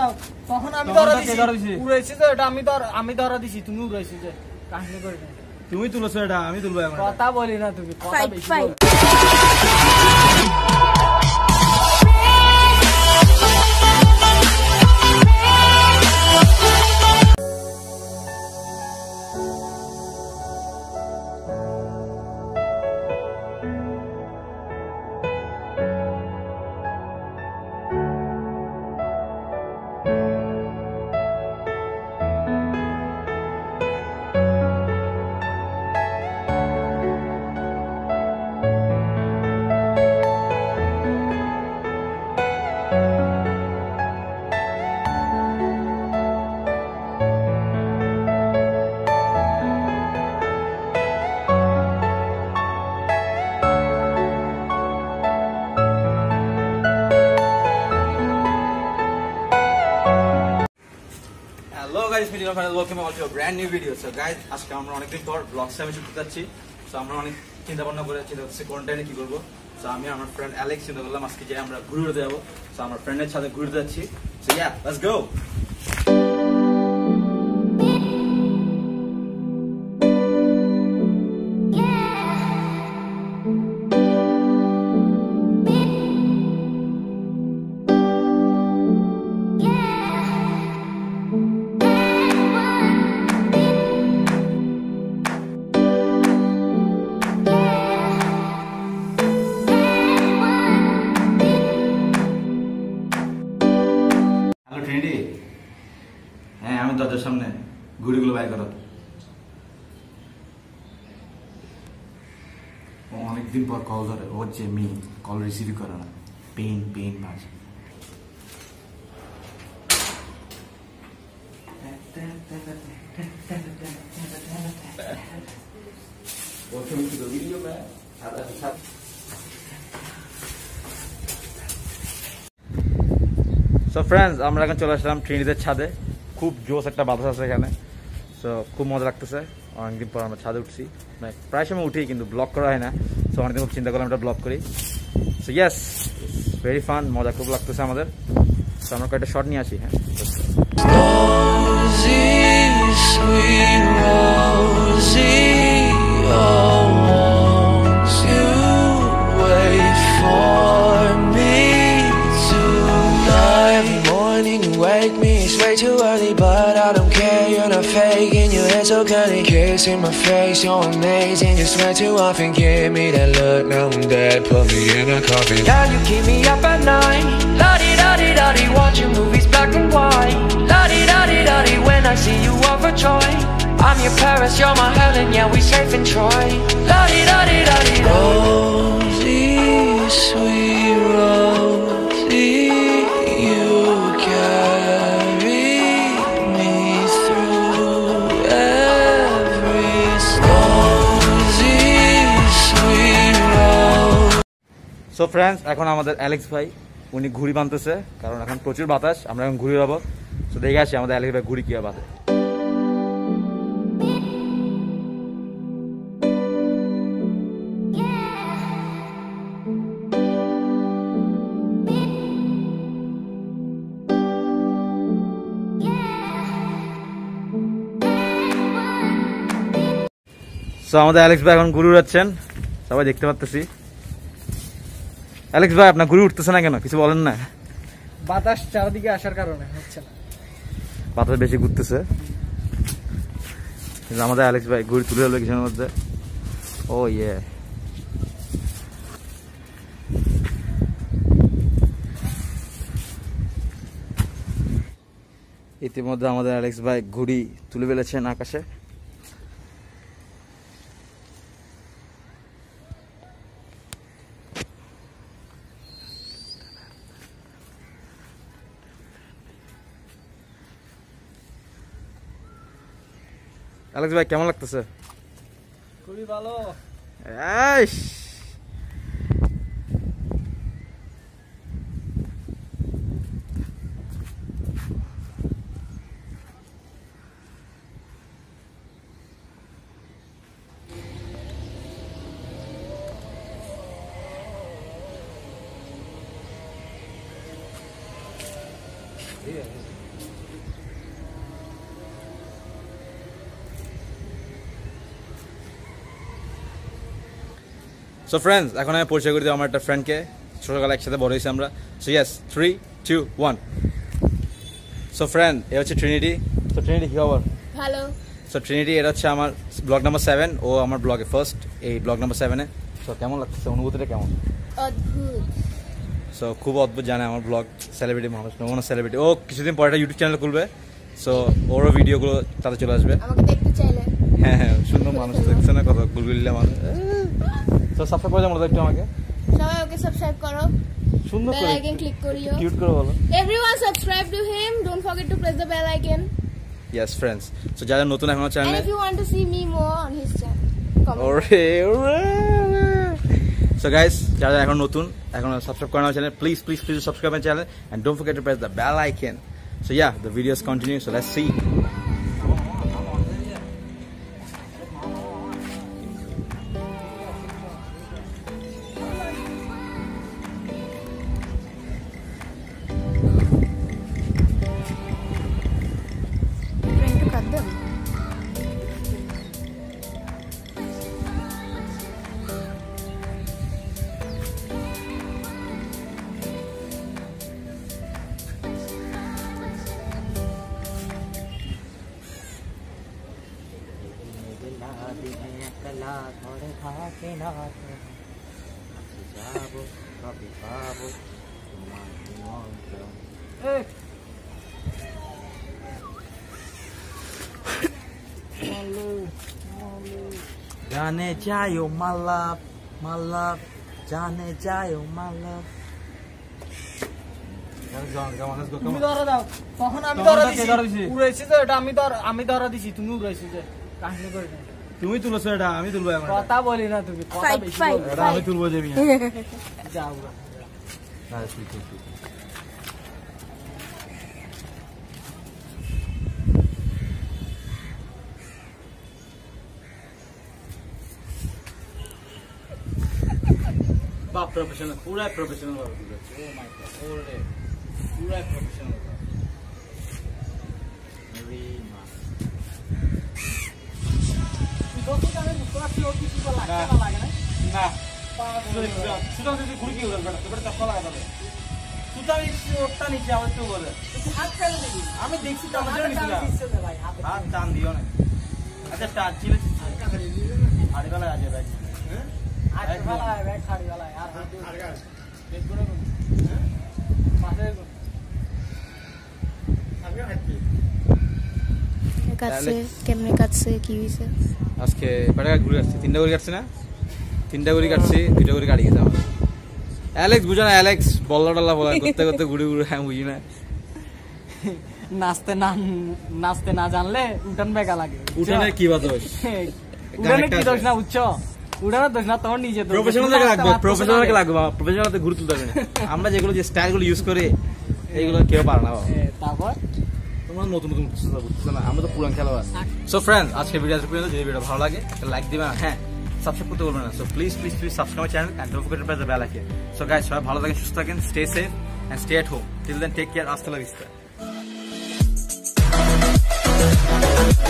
তখন আমি ধরা দিছি উড়াইছি তো এটা আমি ধরা দিছি তুমি উড়াইছি যে কাহিনী করে তুমি তুলছো এটা আমি তুলবো এখন কথা বলি না তুমি কথা বেশি বল welcome all to a brand new video. So guys, আজকে আমরা অনেকদিন পর ব্লগ সামনে শুট করতে যাচ্ছি। সো আমরা অনেক চিন্তা ভাবনা করে চিন্তা কোয়ারেন্টাইনে কি করব। সো আমি আর আমার ফ্রেন্ড অ্যালেক্স চিন্তা করলাম আজকে যে আমরা ঘুরতে যাব। সো আমার ফ্রেন্ডের সাথে ঘুরতে যাচ্ছি। So yeah, let's go. হ্যাঁ আমি দরজার সামনে ঘুড়িগুলো বাইর করো অনেকদিন পর কল ধরে ওর যে মেয়ে কল রিসিভ করে না পেন পাস সো ফ্রেন্ডস আমরা এখন চলে আসলাম ট্রিনিটির ছাদে খুব জোস একটা বাতাস আছে এখানে সো খুব মজা লাগতেছে অনেকদিন পর আমরা ছাদে উঠছি মানে প্রায় সময় উঠি কিন্তু ব্লগ করা হয় না সো অনেকদিন খুব চিন্তা করলাম একটা ব্লগ করি সো ইয়েস ভেরি ফান মজা খুব লাগতেছে আমাদের সো আমরা কয়েকটা শট নিয়ে আসি হ্যাঁ Wake me, it's way too early, but I don't care. You're not faking, your hair so curly. Kiss in my face, you're amazing. You swear too often, give me that look. Now I'm dead, put me in a coffin. Girl, you keep me up at night. La-di-da-di-da-di, watching movies black and white. La-di-da-di-da-di, when I see you overjoyed. I'm your Paris, you're my Helen, yeah, we safe in Troy. La-di-da-di-da-di, Rosie, sweet Rosie. So friends এখন আমাদের Alex ভাই উনি ঘুড়ি বাঁধতেছে কারণ এখন প্রচুর বাতাস আমরা এখন ঘুড়ি যাবো সো দেখে আসি আমাদের অ্যালেক্স ভাই ঘুড়ি কি বাঁধে সো আমাদের অ্যালেক্স ভাই এখন ঘুড়ি উড়াচ্ছেন সবাই দেখতে পাচ্ছি অ্যালেক্স ভাই আপনার ঘুড়ি উঠতেছে না কেন কিছু বলেন না বাতাস চারদিকে আসার কারণে হচ্ছে না বাতাস বেশি ঘুরতেছে আমাদের অ্যালেক্স ভাই ঘুড়ি তুলে হলো কিছুর মধ্যে ও ইয়ে ইতিমধ্যে আমাদের অ্যালেক্স ভাই ঘুড়ি তুলে ফেলেছেন আকাশে অ্যালেক্স ভাই কেমন লাগতেছে খুবই ভালো আইশ সো ফ্রেন্ডস, এখন আমি পরিচয় করে দিই আমার একটা ফ্রেন্ডকে। ছোটবেলা একসাথে বড় হয়েছি আমরা। So yes, 3, 2, 1। সো ফ্রেন্ড, এ হচ্ছে ট্রিনিটি। সো ট্রিনিটি কি খবর? ভালো। সো ট্রিনিটি, এটা হচ্ছে আমার ব্লগ নাম্বার 7। ও আমার ব্লগে ফার্স্ট, এই ব্লগ নাম্বার 7-এ। সো কেমন লাগছে, অনুভূতিটা কেমন? অদ্ভুত। সো খুব অদ্ভুত, জানে আমার ব্লগ, সেলিব্রিটি মানুষ, নমুনা সেলিব্রিটি। ও কিছুদিন পরে একটা ইউটিউব চ্যানেল খুলবে। সো ওরও ভিডিওগুলো তাতে চলে আসবে। আমাকে দেখতে চাইলে? হ্যাঁ হ্যাঁ, সুন্দর মানুষ, দেখছে না কত গুলগুলিলা মানুষ। তো সাবস্ক্রাইব করে যাবো একটু আমাকে। সবাই ওকে সাবস্ক্রাইব করো, সুন্দর বেল করে আইকন ক্লিক করিও, কিউট করে বলো। everyone subscribe to him, don't forget to press the bell icon. Yes friends, so যারা নতুন এখন And চ্যানেলে, if you want to see me more on his channel, comment. ওরে ওরে। So guys, যারা এখন নতুন, এখন সাবস্ক্রাইব করে নাও channel, please subscribe my channel and don't forget to press the bell icon. So yeah, the videos continue, so let's see. Trying to cut them. जाने जायो my love, जाने जायो my love. তুমি ধরা দাও, তখন আমি ধরা দিছি, উড়াইছি তো এটা, আমি ধরা দিছি, তুমি উড়াইছি যে কাহিনী করে। তুমি তুলছো এটা, আমি তুলবো এখন। কথা বলি না তুমি, কথা বেশি Fight. এটা আমি তুলবো যে মিয়া। যাও। না ঠিক। বাপ প্রফেশনাল, পুরাই প্রফেশনাল ভাবে তুলেছে। ও মাই গড, ওরে পুরাই প্রফেশনাল ভাবে। মেরি মা তুই কত জানে মুখরা কি ওর কিছু লাগে না লাগে না? না সুতরাং যদি ঘুরে কি হবে বেটা, তোর চাপা লাগা যাবে। সুতরাং এই ওরটা নিচে আবার তো বলে তুই হাত ফেলে দিবি। আমি দেখছি তো হাত আমাদের নিচে দিচ্ছে না ভাই, হাত হাত টান দিও না। আচ্ছা টাচ ছিল আড়ি বেলা আজ ভাই। হাত ফেলা হয় ভাই, খাড়ি वाला আর হাত দিয়ে বেশ করে পাশে আগে হাঁটি কাটছে কেমনে, কাটছে কি হইছে? আজকে কয়টা ঘুরে আসছে? 3টা করে কাটছে না? 3টা করে কাটছি, 2টা করে কাটি গেছে আমার। অ্যালেক্স বুঝো না, অ্যালেক্স বল্লা টল্লা বলা করতে করতে ঘুরে ঘুরে, হ্যাঁ বুঝি না। নাচতে না জানলে উঠান বেকা লাগে। উঠানের কি বাদ দোষ? উঠানে কি দোষ না বুঝছো? উঠানের দোষ না, তোমার নিজে দোষ। প্রফেশনালকে লাগবে, প্রফেশনালকে লাগবে, প্রফেশনালতে ঘুরে তুলতে হবে না। আমরা যেগুলো যে স্টাইলগুলো ইউজ করি এইগুলো কেউ পারে না। তারপর তোমরা নতুন বুঝছো না, আমরা তো পুরান খেলোয়াড়। সো ফ্রেন্ডস, আজকে ভিডিও পর্যন্ত। যদি ভিডিও ভালো লাগে লাইক দিবে, হ্যাঁ সাবস্ক্রাইব করতে বলবেন না। So please subscribe my channel and don't forget to press the bell icon. So guys, সবাই ভালো থাকেন, সুস্থ থাকেন, stay safe and stay at home. Till then take care, হাস্তা লা ভিস্তা।